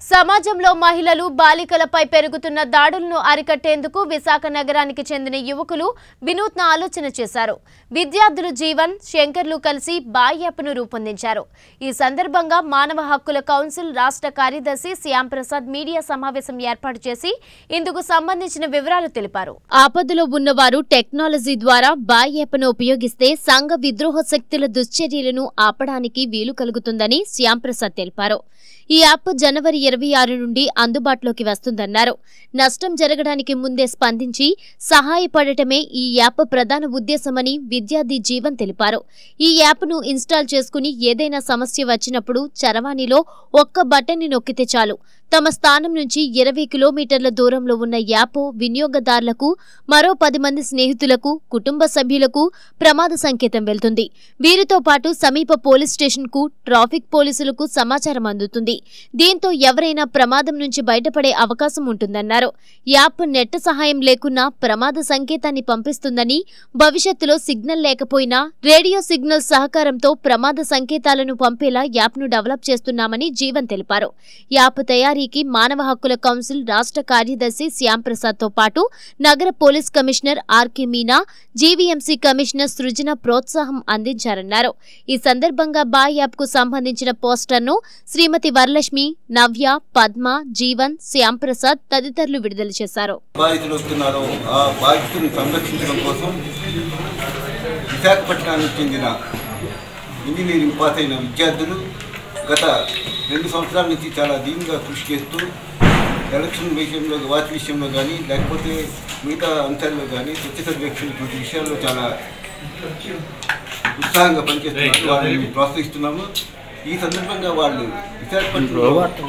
సమాజంలో మహిళలు బాలికలపై పెరుగుతున్న దాడులను అరికట్టేందుకు విశాఖ నగరానికి చెందిన యువకులు వినూత్న ఆలోచన చేశారు. విద్యార్థులు జీవన్, శంకర్లు కలిసి బాయ్ యాప్ను రూపొందించారు. ఈ సందర్భంగా మానవ హక్కుల కౌన్సిల్ రాష్ట్ర కార్యదర్శి శ్యామ్ ప్రసాద్ మీడియా సమావేశం ఏర్పాటు చేసి ఇందుకు సంబంధించిన వివరాలు తెలిపారు. ఆపదలో ఉన్నవారు టెక్నాలజీ ద్వారా బాయ్ యాప్ను ఉపయోగిస్తే సంఘ విద్రోహ శక్తుల దుశ్చర్యలను ఆపడానికి వీలు కలుగుతుందని శ్యామ్ ప్రసాద్ తెలిపారు. ఈ యాప్ జనవరి 26 నుండి అందుబాటులోకి వస్తుందన్నారు. నష్టం జరగడానికి ముందే స్పందించి సహాయపడటమే ఈ యాప్ ప్రధాన ఉద్దేశమని విద్యార్థి జీవన్ తెలిపారు. ఈ యాప్ను ఇన్స్టాల్ చేసుకుని ఏదైనా సమస్య వచ్చినప్పుడు చరవాణిలో ఒక్క బటన్ని నొక్కితే చాలు తమ స్థానం నుంచి 20 కిలోమీటర్ల దూరంలో ఉన్న యాప్ వినియోగదారులకు, మరో 10 మంది స్నేహితులకు, కుటుంబ సభ్యులకు ప్రమాద సంకేతం వెళ్తుంది. వీరితో పాటు సమీప పోలీస్ స్టేషన్కు, ట్రాఫిక్ పోలీసులకు సమాచారం అందుతుంది. దీంతో ఎవరైనా ప్రమాదం నుంచి బయటపడే అవకాశం ఉంటుందన్నారు. యాప్ నెట్ సహాయం లేకున్నా ప్రమాద సంకేతాన్ని పంపిస్తుందని, భవిష్యత్తులో సిగ్నల్ లేకపోయినా రేడియో సిగ్నల్ సహకారంతో ప్రమాద సంకేతాలను పంపేలా యాప్ను డెవలప్ చేస్తున్నామని జీవన్ తెలిపారు. యాప్ తయారీకి మానవ హక్కుల కౌన్సిల్ రాష్ట్ర కార్యదర్శి శ్యామ్ ప్రసాద్ తో పాటు నగర police commissioner R K Meena, GVMC commissioner Srujana ప్రోత్సాహం అందించారన్నారు. ఈ సందర్భంగా బాయ్ యాప్ కు సంబంధించిన పోస్టర్ను శ్రీమతి వరలక్ష్మి, నవ్య, పద్మ, జీవన్, శ్యామ్ ప్రసాద్ తదితరులు విడుదల చేశారు. విశాఖపట్నానికి చెందిన ఇంజనీరింగ్ పాస్ అయిన విద్యార్థులు గత 2 సంవత్సరాల నుంచి చాలా దీనిగా కృషి చేస్తూ ఎలక్షన్ విషయంలో, వాచ్ విషయంలో కానీ, లేకపోతే మిగతా అంశాల్లో కానీ, స్వచ్ఛ సర్వేక్షణ వంటి విషయాల్లో చాలా ఉత్సాహంగా పనిచేస్తున్నారు. వాళ్ళని ప్రోత్సహిస్తున్నాము. ఈ సందర్భంగా వాళ్ళు విశాఖపట్నంలో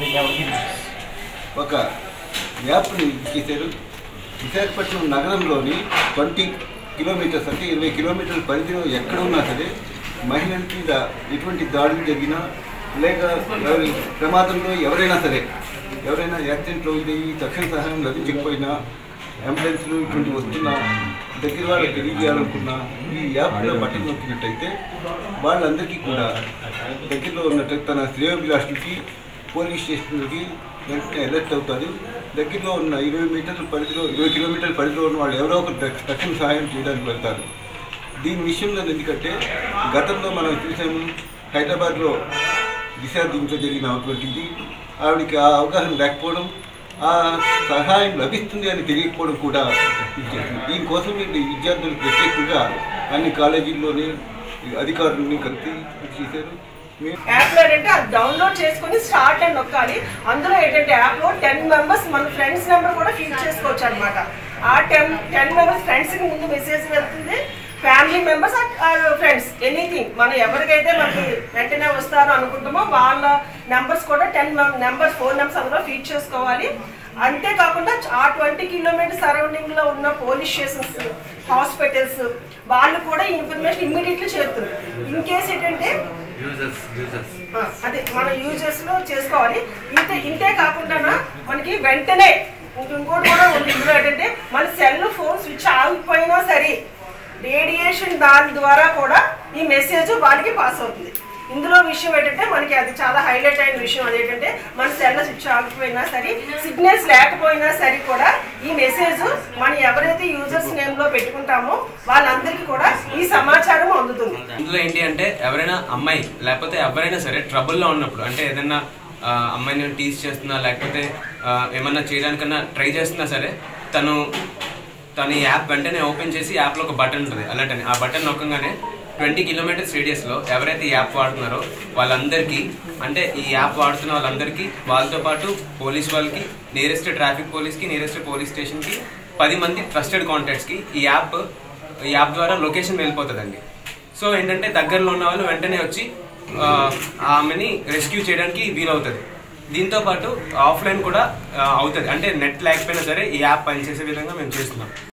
ఒక యాప్ని చేశారు. విశాఖపట్నం నగరంలోని 20 కిలోమీటర్స్ అంటే 20 కిలోమీటర్ల పరిధిలో ఎక్కడ ఉన్నా సరే మహిళల మీద ఎటువంటి దాడులు జరిగినా, లేక ప్రమాదంలో ఎవరైనా సరే, ఎవరైనా యాక్సిడెంట్లో ఇది తక్షణ సహాయం లభించకపోయినా, అంబులెన్స్లు ఇటువంటి వస్తున్నా, దగ్గర వాళ్ళకి తెలియజేయాలనుకున్నా ఈ యాప్లో బటన్ నొక్కినట్టయితే వాళ్ళందరికీ కూడా దగ్గరలో ఉన్నట్టు తన శ్రేయోభిలాషులకి, పోలీస్ స్టేషన్లకి వెంటనే అలర్ట్ అవుతారు. దగ్గరలో ఉన్న 20 కిలోమీటర్ల పరిధిలో ఉన్న వాళ్ళు ఎవరో ఒకరు తక్షణ సహాయం చేయడానికి వెళ్తారు. దీని విషయంలో ఎందుకంటే గతంలో మనం చూసాము, హైదరాబాద్లో దిశ దీంట్లో జరిగినటువంటిది. ఆవిడికి ఆ అవగాహన లేకపోవడం, ఆ సహాయం లభిస్తుంది అని తెలియకపోవడం కూడా దీనికోసం విద్యార్థులు ప్రత్యేకంగా అన్ని కాలేజీల్లోనే అధికారులని కలిపి చేశారు. యాప్లో ఏంటంటే అది డౌన్లోడ్ చేసుకుని స్టార్ట్ అని నొక్కాలి. అందులో ఏంటంటే యాప్లో 10 మెంబర్స్ మన ఫ్రెండ్స్ నెంబర్ కూడా ఫీడ్ చేసుకోవచ్చు అనమాట. ఆ 10 మెంబర్స్ ఫ్రెండ్స్కి ముందు మెసేజ్ వెళ్తుంది. ఫ్యామిలీ మెంబర్స్, ఫ్రెండ్స్, ఎనీథింగ్ మనం ఎవరికైతే మనకి వెంటనే వస్తారో అనుకుంటామో వాళ్ళ నెంబర్స్ కూడా 10 నెంబర్స్, 4 నెంబర్స్ అందులో ఫీడ్ చేసుకోవాలి. అంతేకాకుండా ఆ 20 కిలోమీటర్ సరౌండింగ్లో ఉన్న పోలీస్ స్టేషన్స్, హాస్పిటల్స్ వాళ్ళు కూడా ఈ ఇన్ఫర్మేషన్ ఇమ్మీడియట్లీ చేరుతుంది. ఇన్ కేస్ ఏంటంటే అదే మన యూజర్స్లో చేసుకోవాలి. ఇంతే కాకుండా మనకి వెంటనే ఇంకోటి కూడా ఉంది. ఇందులో ఏంటంటే మన సెల్ ఫోన్ స్విచ్ ఆగిపోయినా సరే రేడియేషన్ దాని ద్వారా కూడా ఈ మెసేజ్ వాళ్ళకి పాస్ అవుతుంది. ఇందులో విషయం ఏంటంటే మనకి అది చాలా హైలైట్ అయిన విషయం. అదేంటంటే మన సెల్ స్విచ్ ఆగిపోయినా సరే, సిగ్నల్స్ లేకపోయినా సరే కూడా ఈ మెసేజ్ మనం ఎవరైతే యూజర్స్ నేమ్లో పెట్టుకుంటామో వాళ్ళందరికీ కూడా ఈ సమాచారం అందుతుంది. ఇందులో ఏంటి అంటే ఎవరైనా అమ్మాయి లేకపోతే ఎవరైనా సరే ట్రబుల్లో ఉన్నప్పుడు, అంటే ఏదైనా అమ్మాయిని టీజ్ చేస్తున్నా లేకపోతే ఏమన్నా చేయడానికన్నా ట్రై చేస్తున్నా సరే తను ఈ యాప్ వెంటనే ఓపెన్ చేసి యాప్లో ఒక బటన్ ఉంటుంది అలర్ట్ అని. ఆ బటన్ నొక్కగానే 20 కిలోమీటర్స్ రేడియస్లో ఎవరైతే ఈ యాప్ వాడుతున్నారో వాళ్ళందరికీ, అంటే ఈ యాప్ వాడుతున్న వాళ్ళందరికీ, వాళ్ళతో పాటు పోలీస్ వాళ్ళకి, నియరెస్ట్ ట్రాఫిక్ పోలీస్కి, నియరెస్ట్ పోలీస్ స్టేషన్కి, 10 మంది ట్రస్టెడ్ కాంటాక్ట్స్కి ఈ యాప్ ద్వారా లొకేషన్ వెళ్ళిపోతుందండి. సో ఏంటంటే దగ్గరలో ఉన్న వాళ్ళు వెంటనే వచ్చి ఆమెని రెస్క్యూ చేయడానికి వీలవుతుంది. దీంతో పాటు ఆఫ్లైన్ కూడా అవుతుంది, అంటే నెట్ లేకపోయినా సరే ఈ యాప్ పనిచేసే విధంగా మేము చేస్తున్నాం.